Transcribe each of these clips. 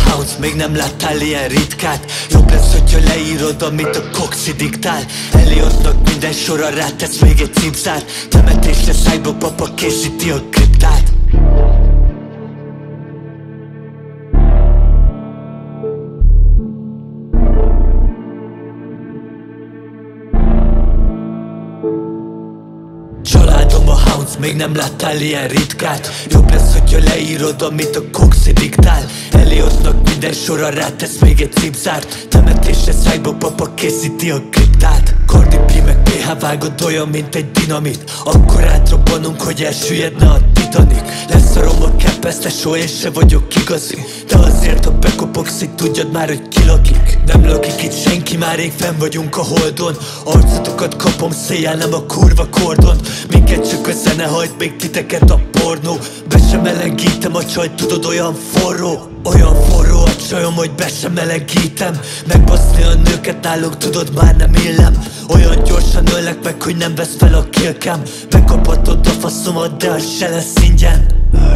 Hounds, még nem láttál ilyen ritkát. Jobb lesz, hogyha leírod, amit a Coxi diktál. Eliottnak minden sorra rátesz még egy címszárt. Temetésre szájba papa készíti a kriptát. Családom a Hounds, még nem láttál ilyen ritkát. Jobb lesz, hogyha leírod, amit a Coxi diktál. Eliottnak minden sorra rátesz még egy címszárt. Temetésre szájba papa készíti a kriptát. Cardi B meg PH vágod olyan, mint egy dinamit. Akkor átrobbanunk, hogy elsüllyedne a Titanic. Leszarom a kepesztesó, és se vagyok igazi. De azért, ha bekopogsz, így tudjad már, hogy ki lakik. Nem lakik itt senki, már rég fenn vagyunk a holdon. Arcotokat kapom széjjel, nem a kurva kordon. Minket csak a zene hajt, még titeket a pornó. Be sem melegítem a csajt, tudod, olyan forró. Olyan forró a csajom, hogy be sem melegítem. Megbaszni a nőket náluk, tudod, már nem illem. Olyan gyorsan öllek meg, hogy nem vesz fel a kilkem. Bekaphatod a faszomat, de az se lesz ingyen.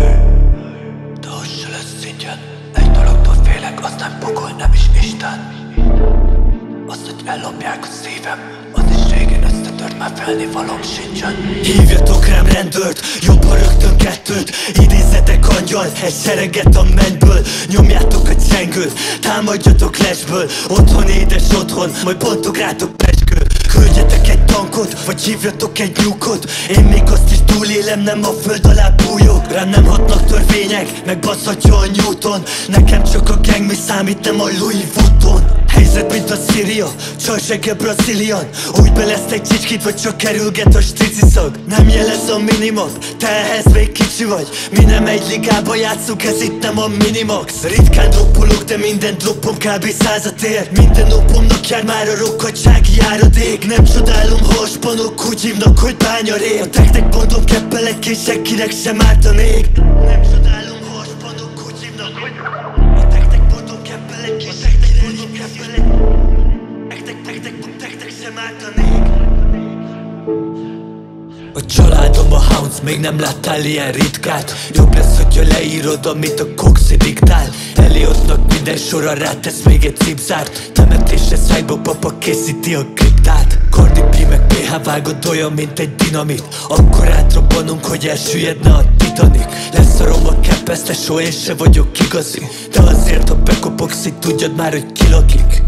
De az se lesz ingyen. Egy dologtól félek, az nem pokol, nem is Isten. Azt, hogy ellopják a szívem, az is régen összetört, már felni valóm sincsen. Hívjatok rám rendőrt, jobban rögtön kettőt. Idézzetek angyalt, egy sereget a mennyből. Nyomjátok a csengőt, támadjatok lesből. Otthon édes otthon, majd bontok rátok pecskő. Küldjetek egy tankot, vagy hívjatok egy nyukot. Én még azt is túlélem, nem a föld alá bújok. Rám nem hatnak törvények, megbaszhatja a Newton. Nekem csak a gang mi számít, nem a Louis Vuitton. Helyzet mint a Szíria, csajsege brazilian. Úgy beleszt egy csicskit, vagy csak kerülget a striciszag. Nem jelez a minimap, te ehhez még kicsi vagy. Mi nem egy ligába játszunk, ez itt nem a minimax. Ritkán droppolok, de minden droppom kb. 100-at ér. Minden napomnak jár már a rokkadsági járadék. Nem csodálom, ha a spanok úgy hívnak, hogy bányarég. A tektek mondom, keppelek és senkinek sem ártanék. Nem csodálom, ha a spanok úgy hívnak, hogy a tektek mondom, keppelek és senkinek mondom, keppelek. Tektek sem ártanék. A családom a Hounds, még nem láttál ilyen ritkát. Jobb lesz, hogyha leírod, amit a Coxi diktál. Eliottnak minden sorra rátesz még egy címszárt. Temetésre szájba papa készíti a kriptát. Cardi B meg PH vágod olyan, mint egy dinamit. Akkor átrobbanunk, hogy elsüllyedne a Titanic. Leszarom a kepesztesó, és se vagyok igazi. De azért, ha bekopogsz, így tudjad már, hogy ki lakik.